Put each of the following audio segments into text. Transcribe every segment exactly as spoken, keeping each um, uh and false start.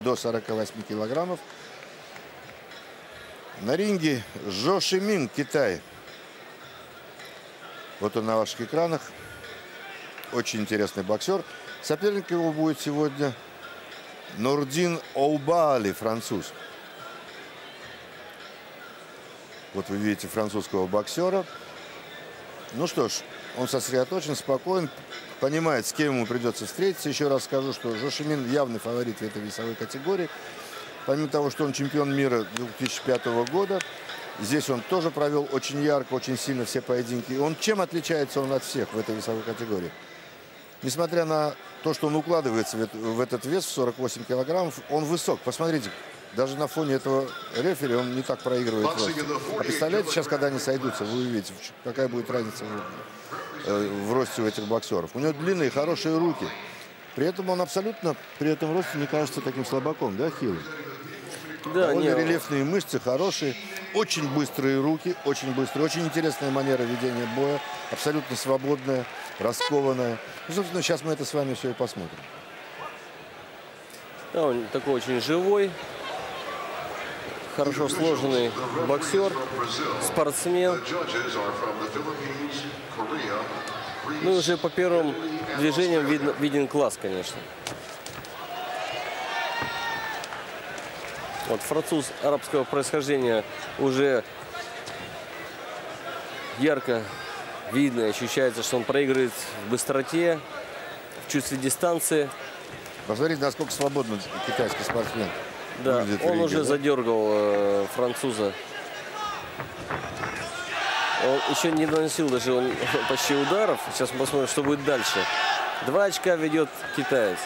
до сорока восьми килограммов. На ринге Жо Шимин, Китай. Вот он на ваших экранах. Очень интересный боксер. Соперник его будет сегодня Нурдин Оубали, француз. Вот вы видите французского боксера. Ну что ж, он сосредоточен, спокоен, понимает, с кем ему придется встретиться. Еще раз скажу, что Жо Шимин явный фаворит в этой весовой категории. Помимо того, что он чемпион мира две тысячи пятого года, здесь он тоже провел очень ярко, очень сильно все поединки. И он чем отличается он от всех в этой весовой категории? Несмотря на то, что он укладывается в этот вес в сорок восемь килограммов, он высок. Посмотрите, даже на фоне этого рефери он не так проигрывает рост. А представляете, сейчас, когда они сойдутся, вы увидите, какая будет разница в, в росте у этих боксеров. У него длинные, хорошие руки. При этом он абсолютно при этом росте не кажется таким слабаком, да, хилым? Да, довольно не... рельефные мышцы, хорошие, очень быстрые руки, очень быстрые, очень интересная манера ведения боя, абсолютно свободная, раскованная. Ну, собственно, сейчас мы это с вами все и посмотрим. Да, он такой очень живой, хорошо сложенный боксер, спортсмен. Ну и уже по первым движениям видно, виден класс, конечно. Вот француз арабского происхождения уже ярко видно, ощущается, что он проигрывает в быстроте, в чувстве дистанции. Посмотрите, насколько свободно китайский спортсмен. Да, он ринге, уже да? задергал э, француза. Он еще не наносил даже он, почти ударов. Сейчас мы посмотрим, что будет дальше. Два очка ведет китаец.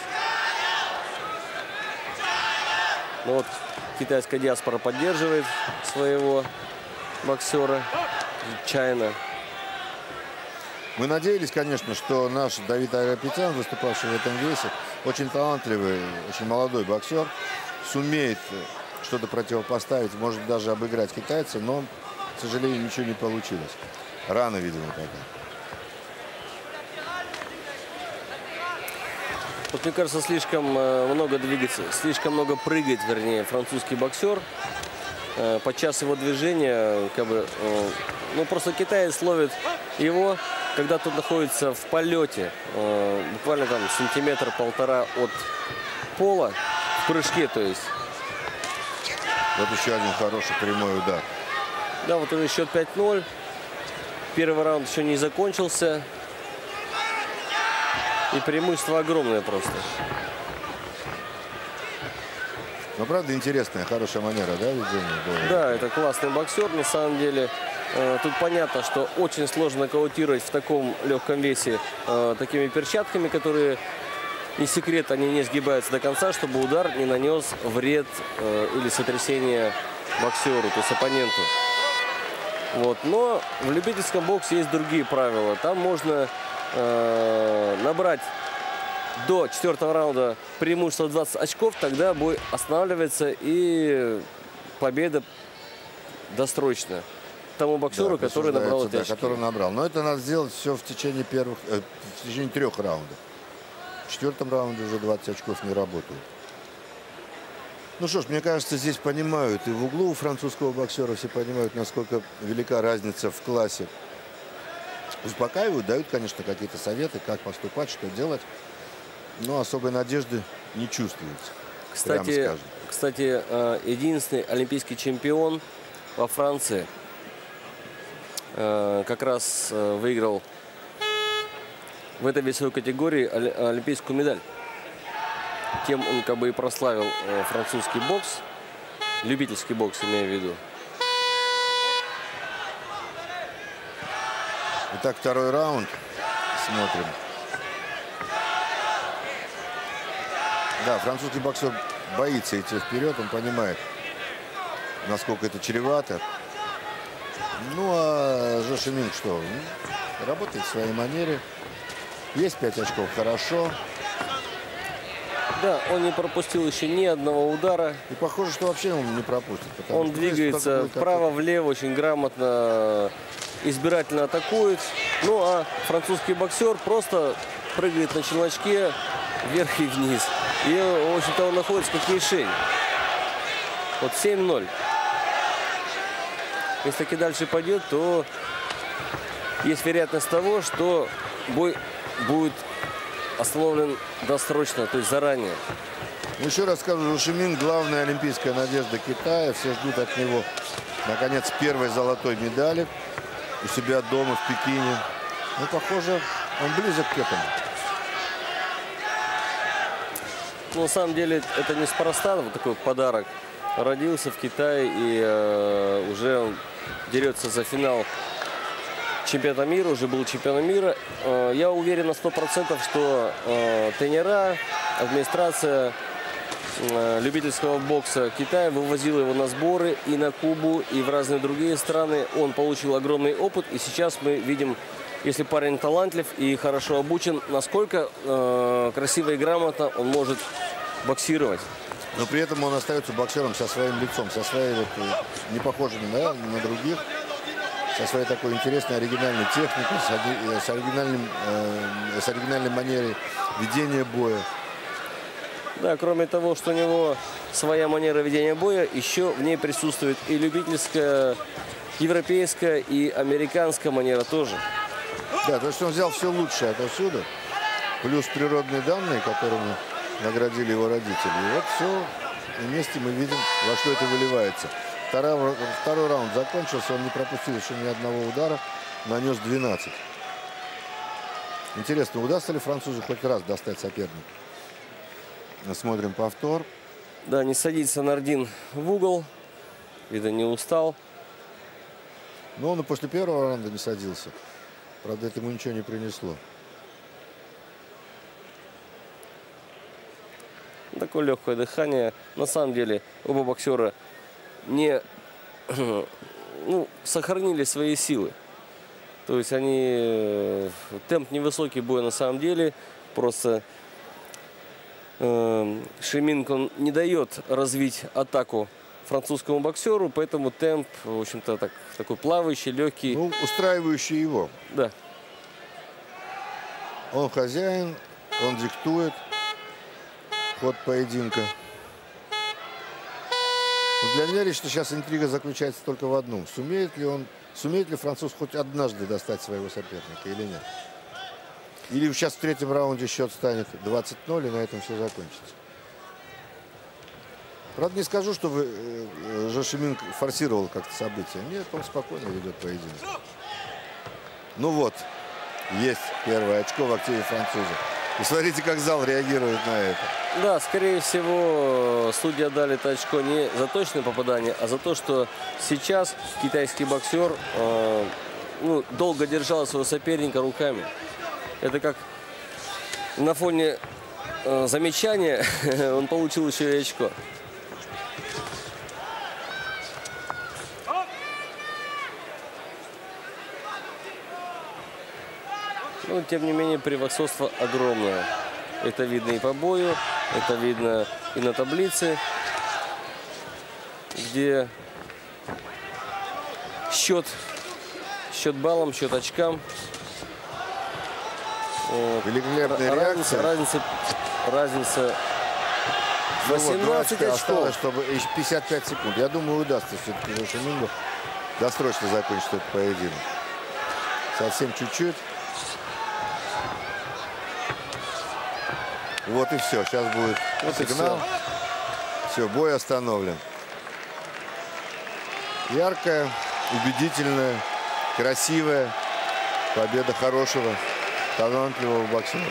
Ну вот китайская диаспора поддерживает своего боксера Чайна. Мы надеялись, конечно, что наш Давид Айрапетян, выступавший в этом весе, очень талантливый, очень молодой боксер, сумеет что-то противопоставить, может даже обыграть китайца, но, к сожалению, ничего не получилось. Рано, видимо, пока. Вот, мне кажется, слишком много двигается, слишком много прыгает, вернее, французский боксер. Подчас его движения, как бы, ну, просто китаец ловит его, когда тот находится в полете, буквально там сантиметр-полтора от пола, в прыжке, то есть. Вот еще один хороший прямой удар. Да, вот уже счет пять ноль. Первый раунд еще не закончился. И преимущество огромное просто. Но, правда, интересная, хорошая манера, да, ведения боя? Да, это классный боксер, на самом деле. Тут понятно, что очень сложно нокаутировать в таком легком весе э, такими перчатками, которые, не секрет, они не сгибаются до конца, чтобы удар не нанес вред э, или сотрясение боксеру, то есть оппоненту. Вот. Но в любительском боксе есть другие правила. Там можно э, набрать до четвертого раунда преимущество двадцать очков, тогда бой останавливается и победа досрочна тому боксеру, да, который набрал эти да, очки. Который набрал. Но это надо сделать все в течение первых, э, в течение трех раундов. В четвертом раунде уже двадцать очков не работают. Ну что ж, мне кажется, здесь понимают, и в углу у французского боксера все понимают, насколько велика разница в классе. Успокаивают, дают, конечно, какие-то советы, как поступать, что делать. Но особой надежды не чувствуется. Кстати, кстати, единственный олимпийский чемпион во Франции как раз выиграл в этой весовой категории олимпийскую медаль. Тем он как бы и прославил французский бокс, любительский бокс, имею в виду. Итак, второй раунд. Смотрим. Да, французский боксер боится идти вперед, он понимает, насколько это чревато. Ну, а Жо Шимин что? Работает в своей манере. Есть пять очков, хорошо. Да, он не пропустил еще ни одного удара. И похоже, что вообще он не пропустит. Он двигается вправо-влево, очень грамотно, избирательно атакует. Ну, а французский боксер просто прыгает на челночке вверх и вниз. И, в общем-то, он находится как мишень. Вот семь ноль. Если таки дальше пойдет, то есть вероятность того, что бой будет остановлен досрочно, то есть заранее. Еще раз скажу, Жо Шимин — главная олимпийская надежда Китая. Все ждут от него, наконец, первой золотой медали у себя дома в Пекине. Ну, похоже, он близок к этому. Ну, на самом деле, это неспроста, вот такой подарок. Родился в Китае и э, уже он дерется за финал чемпионата мира, уже был чемпионом мира. Э, я уверен на сто процентов, что э, тренера, администрация э, любительского бокса Китая вывозила его на сборы и на Кубу, и в разные другие страны. Он получил огромный опыт, и сейчас мы видим, если парень талантлив и хорошо обучен, насколько э, красиво и грамотно он может боксировать. Но при этом он остается боксером со своим лицом, со своей вот, не похожим, да, на других, со своей такой интересной оригинальной техникой, с, с, оригинальным, э, с оригинальной манерой ведения боя. Да, кроме того, что у него своя манера ведения боя, еще в ней присутствует и любительская, европейская, и американская манера тоже. Да, то есть он взял все лучшее отовсюду, плюс природные данные, которыми наградили его родители. И вот все вместе мы видим, во что это выливается. Второй, второй раунд закончился, он не пропустил еще ни одного удара, нанес двенадцать. Интересно, удастся ли французу хоть раз достать соперника? Смотрим повтор. Да, не садится Нардин в угол, видно, не устал. Но он и после первого раунда не садился. Правда, это ему ничего не принесло. Такое легкое дыхание. На самом деле оба боксера не ну, сохранили свои силы. То есть они... Темп невысокий боя на самом деле. Просто э, Шимин он не дает развить атаку французскому боксеру. Поэтому темп, в общем-то, так, такой плавающий, легкий. Ну, устраивающий его. Да. Он хозяин, он диктует ход поединка. Но для меня лично сейчас интрига заключается только в одном. Сумеет ли он, сумеет ли француз хоть однажды достать своего соперника или нет? Или сейчас в третьем раунде счет станет двадцать ноль, и на этом все закончится. Правда, не скажу, что вы, э, Жо Шимин форсировал как-то события. Нет, он спокойно ведет поединок. Ну вот, есть первое очко в активе француза. И смотрите, как зал реагирует на это. Да, скорее всего, судьи дали это очко не за точное попадание, а за то, что сейчас китайский боксер э, ну, долго держал своего соперника руками. Это как на фоне э, замечания он получил еще и очко. Но, тем не менее, превосходство огромное. Это видно и по бою, это видно и на таблице, где счет, счет баллам, счет очкам. Великолепная разница, реакция. Разница, разница восемнадцать ну, вот, очков. Осталось, чтобы еще пятьдесят пять секунд. Я думаю, удастся все-таки Жо Шимину досрочно закончить этот поединок. Совсем чуть-чуть. Вот и все. Сейчас будет вот сигнал. Все. все, бой остановлен. Яркая, убедительная, красивая победа хорошего, талантливого боксера.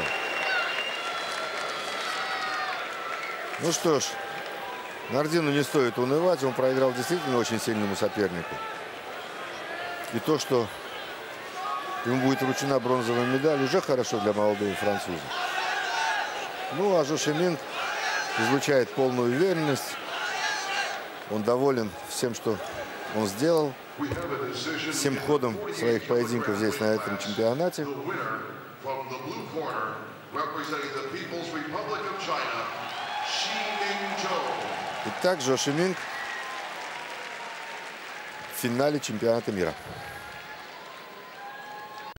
Ну что ж, Нардину не стоит унывать. Он проиграл действительно очень сильному сопернику. И то, что ему будет вручена бронзовая медаль, уже хорошо для молодого француза. Ну, а Жо Шимин излучает полную уверенность. Он доволен всем, что он сделал. Всем ходом своих поединков здесь, на этом чемпионате. Итак, Жо Шимин в финале чемпионата мира.